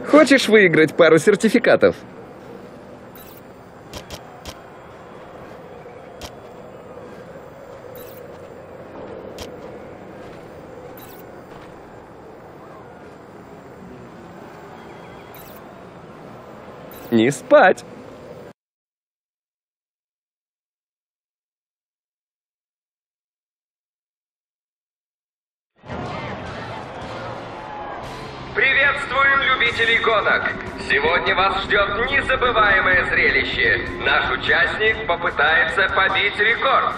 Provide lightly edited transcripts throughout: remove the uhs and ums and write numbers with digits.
Хочешь выиграть пару сертификатов? Не спать! Приветствуем любителей гонок! Сегодня вас ждет незабываемое зрелище. Наш участник попытается побить рекорд.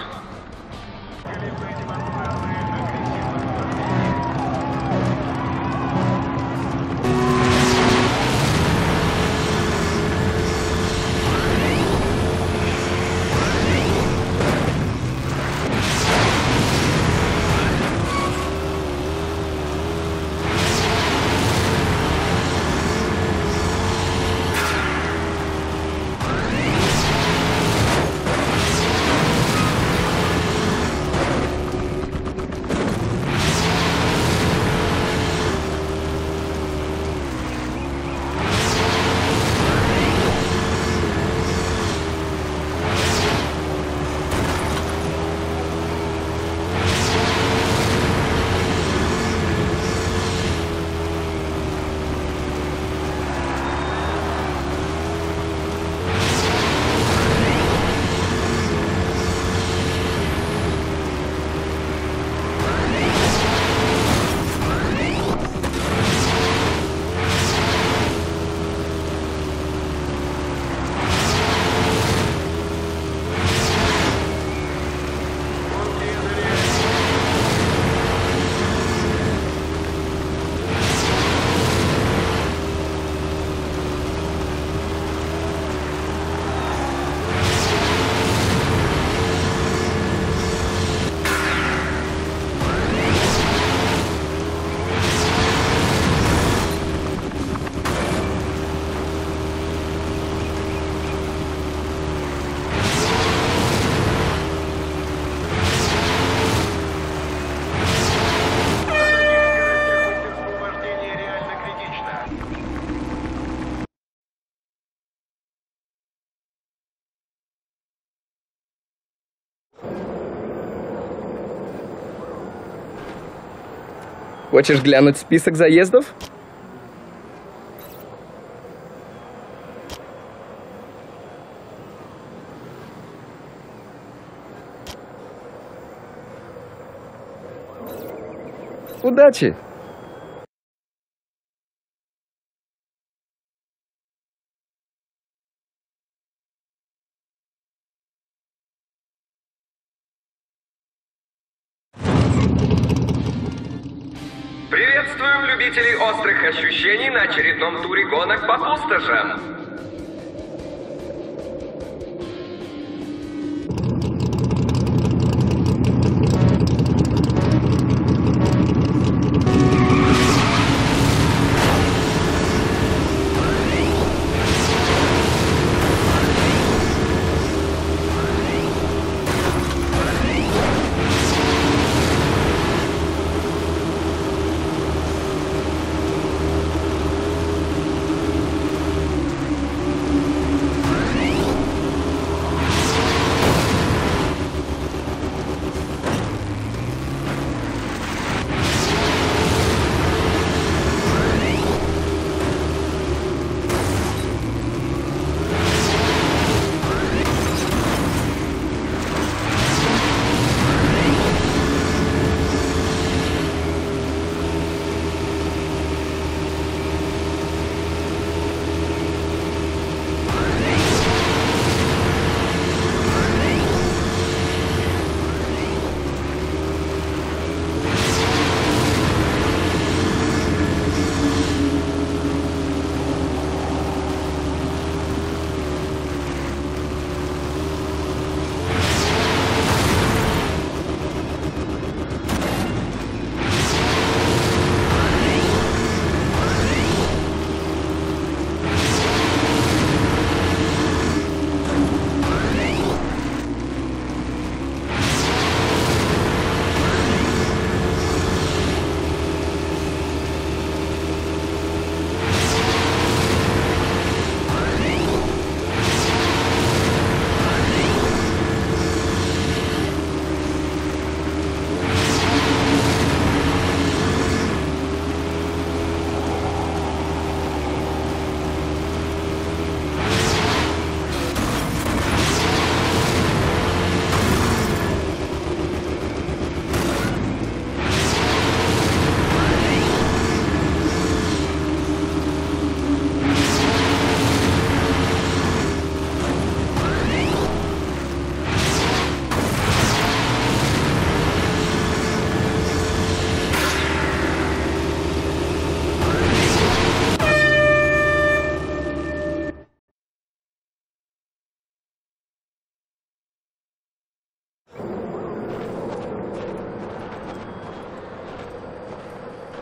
Хочешь глянуть список заездов? Удачи! Приветствуем любителей острых ощущений на очередном туре гонок по пустошам.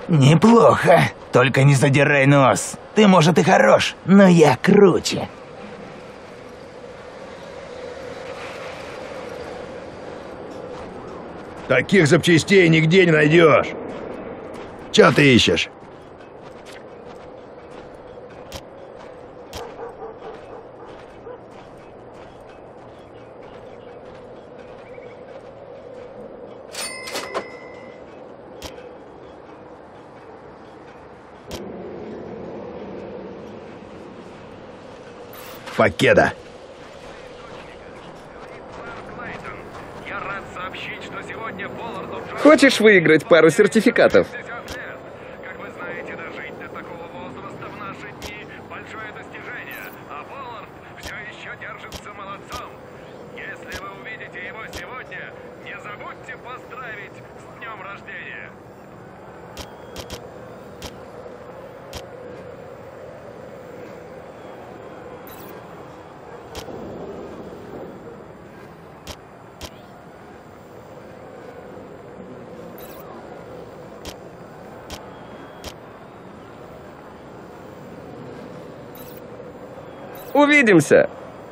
Неплохо. Только не задирай нос. Ты, может, и хорош, но я круче. Таких запчастей нигде не найдешь. Чё ты ищешь? Покеда. Я рад сообщить, что сегодня Поллард уже Хочешь выиграть пару сертификатов? 60 лет. Как вы знаете, дожить до такого возраста в наши дни – большое достижение. А Поллард все еще держится молодцом. Если вы увидите его сегодня, не забудьте поздравить с днем рождения. Увидимся!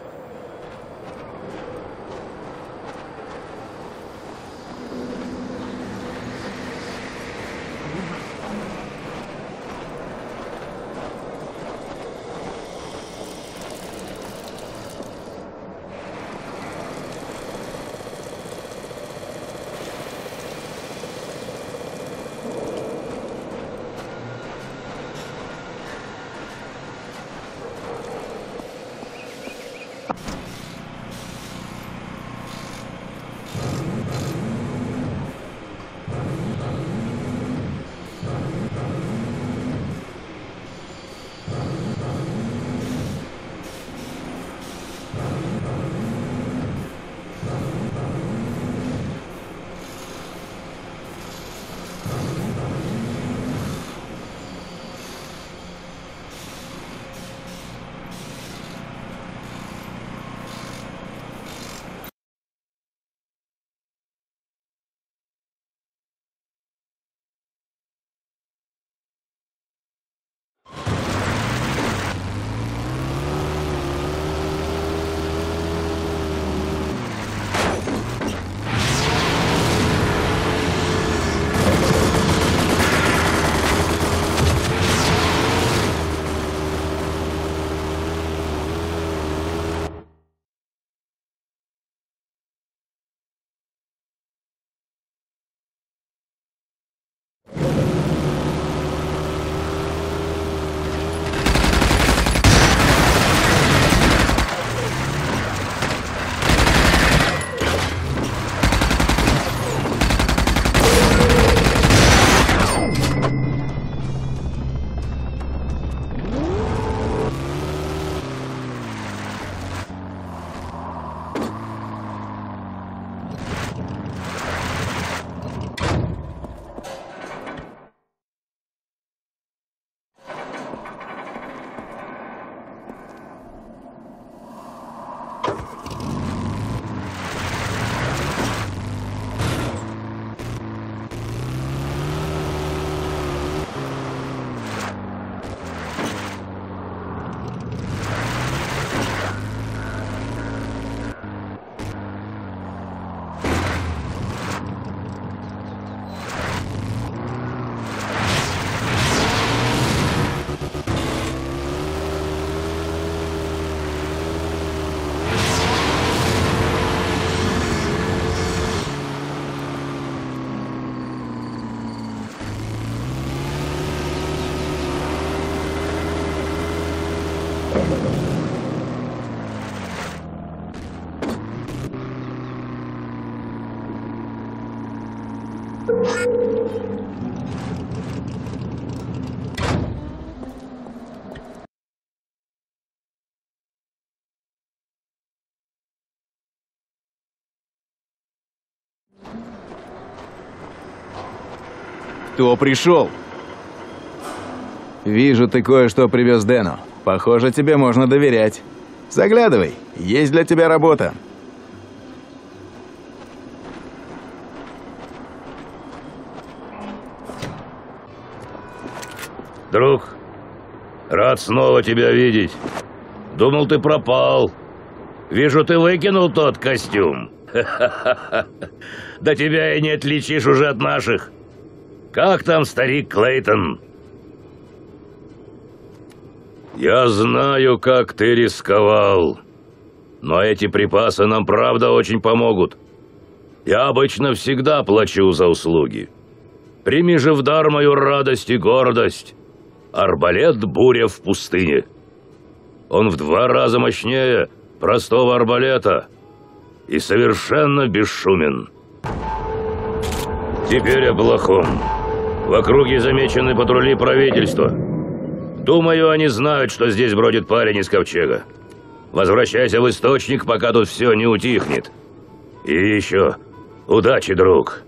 Кто пришел? Вижу, ты кое-что привез Дэну. Похоже, тебе можно доверять. Заглядывай, есть для тебя работа. друг. Рад снова тебя видеть. Думал, ты пропал. Вижу, ты выкинул тот костюм. Да тебя и не отличишь уже от наших. Как там старик Клейтон? Я знаю, как ты рисковал. Но эти припасы нам правда очень помогут. Я обычно всегда плачу за услуги. Прими же в дар мою радость и гордость. Арбалет «Буря в пустыне». Он в 2 раза мощнее простого арбалета и совершенно бесшумен. Теперь о плохом. В округе замечены патрули правительства. Думаю, они знают, что здесь бродит парень из ковчега. Возвращайся в источник, пока тут все не утихнет. И еще, удачи, друг.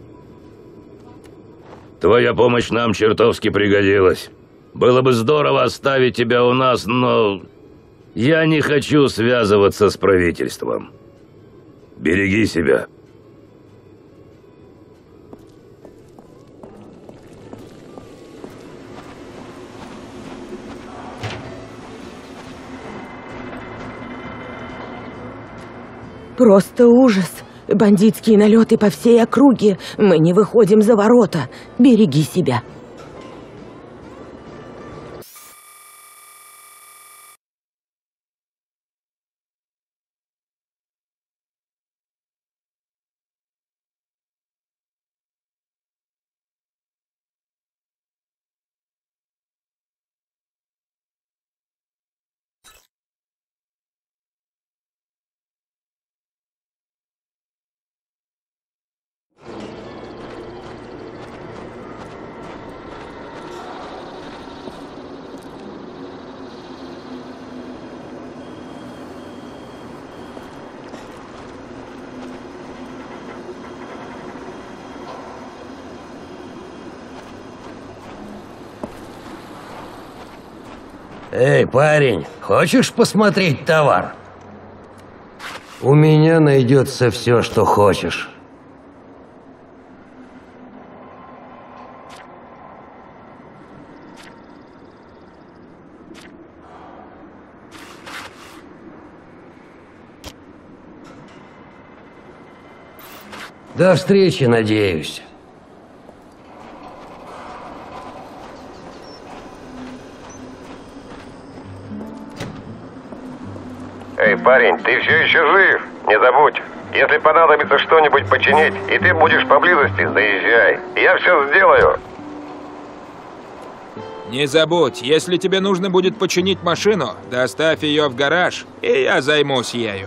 Твоя помощь нам чертовски пригодилась. Было бы здорово оставить тебя у нас, но я не хочу связываться с правительством. Береги себя. Просто ужас. Бандитские налеты по всей округе. Мы не выходим за ворота. Береги себя. Эй, парень, хочешь посмотреть товар? У меня найдется все, что хочешь. До встречи, надеюсь. Эй, парень, ты все еще жив? Не забудь, если понадобится что-нибудь починить, и ты будешь поблизости, заезжай. Я все сделаю. Не забудь, если тебе нужно будет починить машину, доставь ее в гараж, и я займусь ею.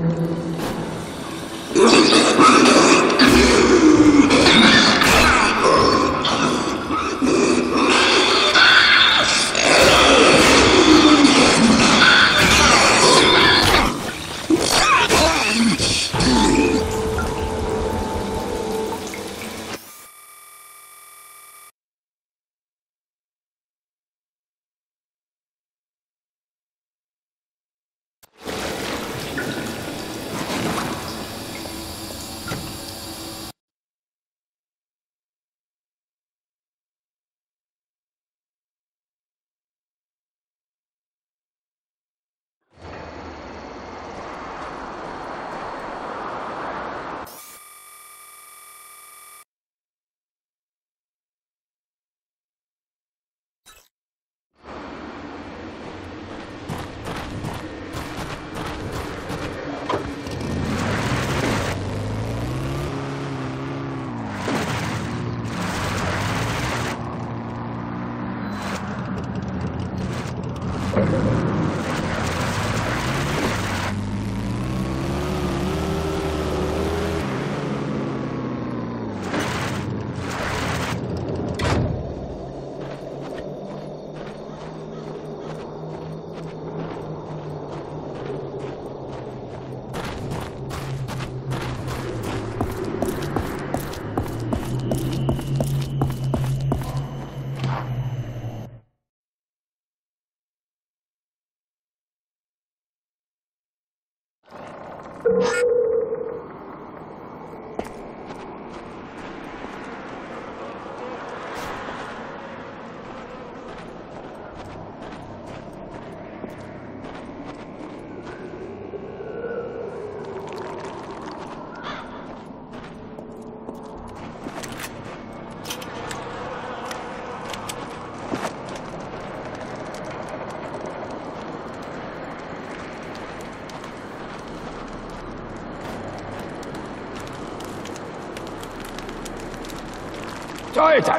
Кто это?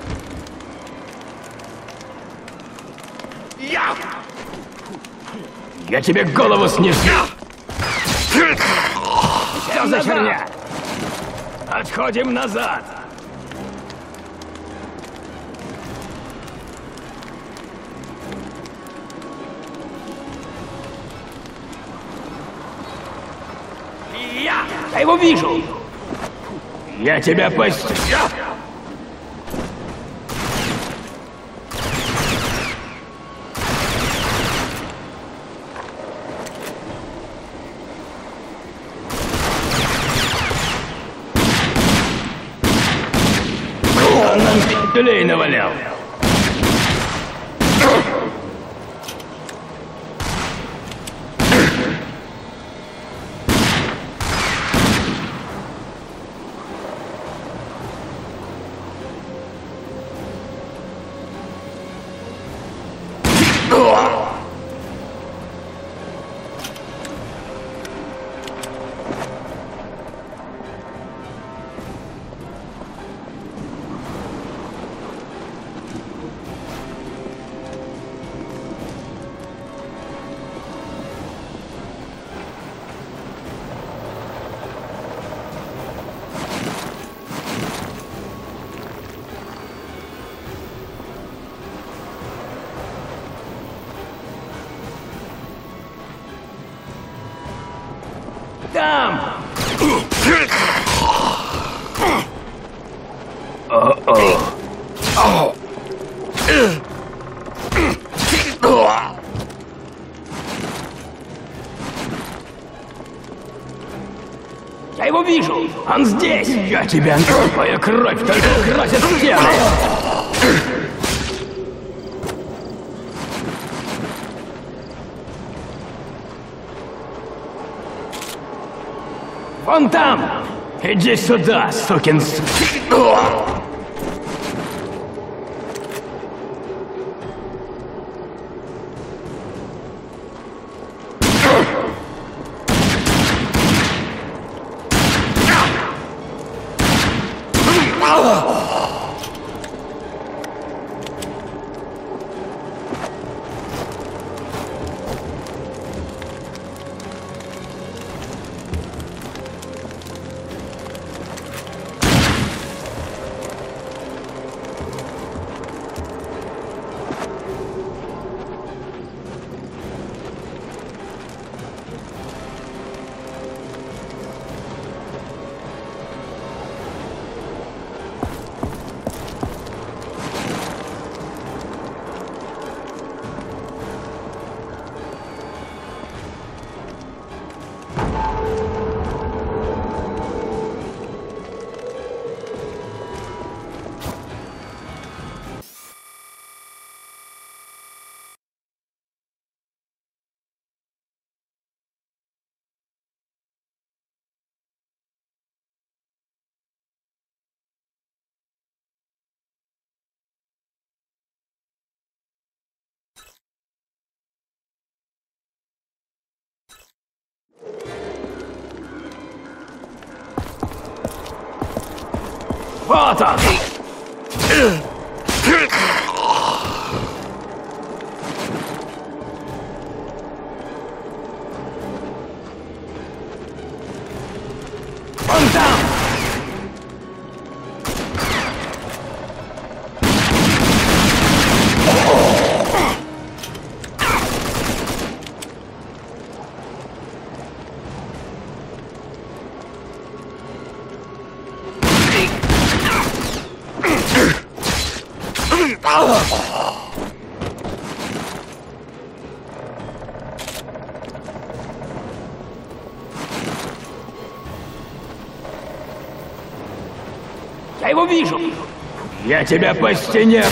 Я тебе голову снесу! Что за херня? Отходим назад! Я его вижу! Я тебя постиг! Пилей навалял. Там! Я его вижу! Он здесь! Я тебя... Твоя кровь только красит стены! Вон там! Иди сюда, сукин сын! Вот он! Вон там! Я его вижу! Я тебя по стене!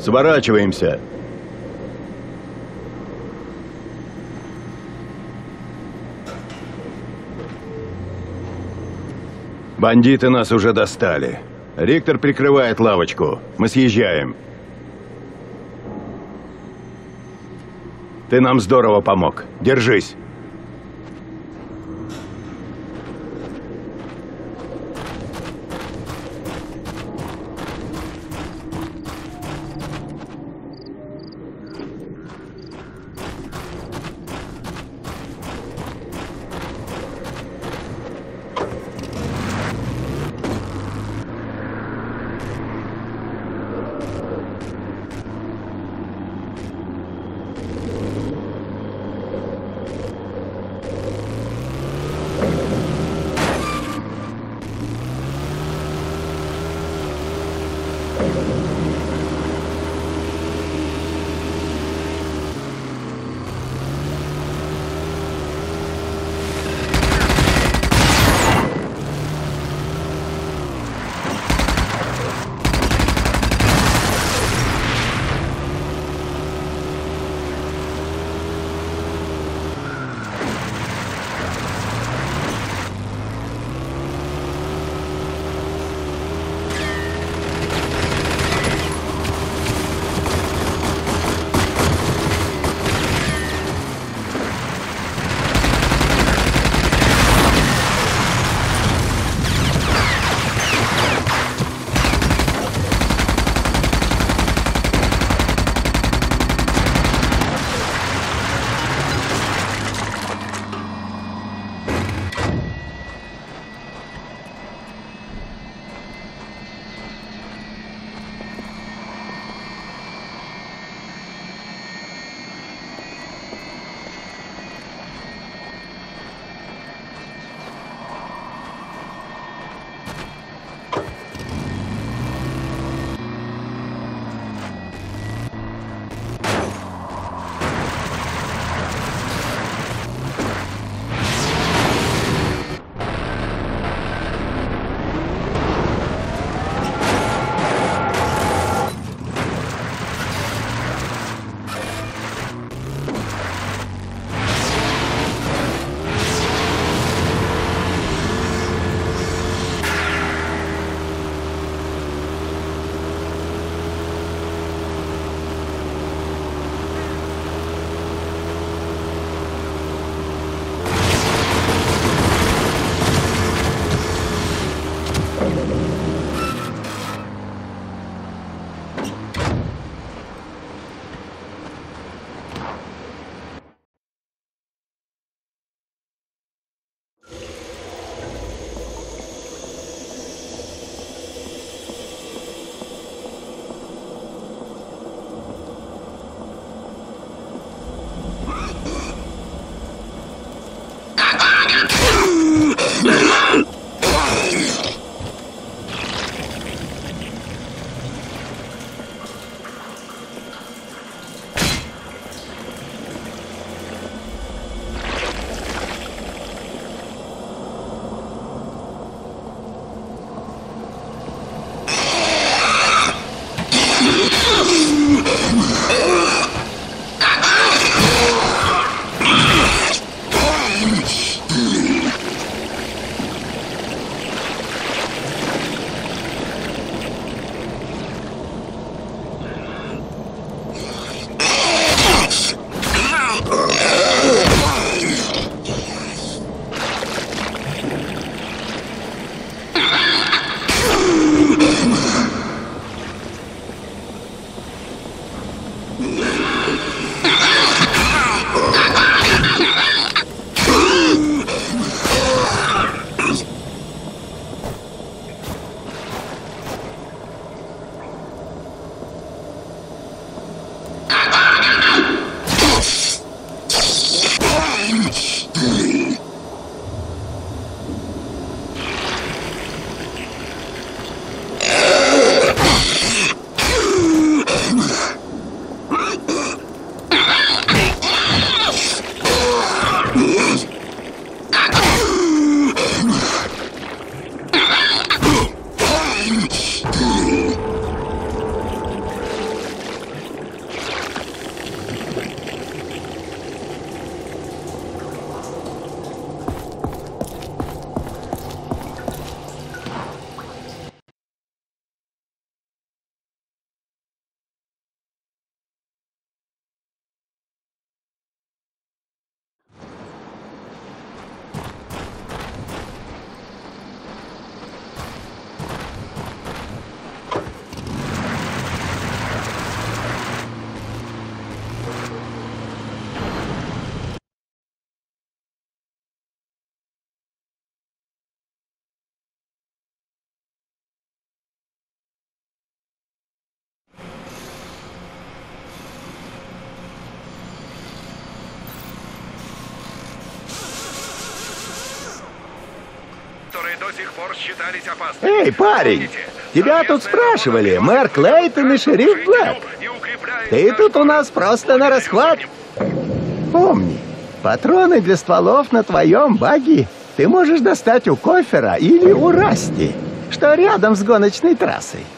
Сворачиваемся. Бандиты нас уже достали. Риктор прикрывает лавочку. Мы съезжаем. Ты нам здорово помог. Держись. которые до сих пор считались опасными. Эй, парень, Помните, тебя тут совместная спрашивали, работа мэр Клейтон и шериф Блэк. и укрепляет Ты наш тут у город. нас просто на Будете расхват. сегодня- Помни, патроны для стволов на твоем багги ты можешь достать у Кофера или у Расти, что рядом с гоночной трассой.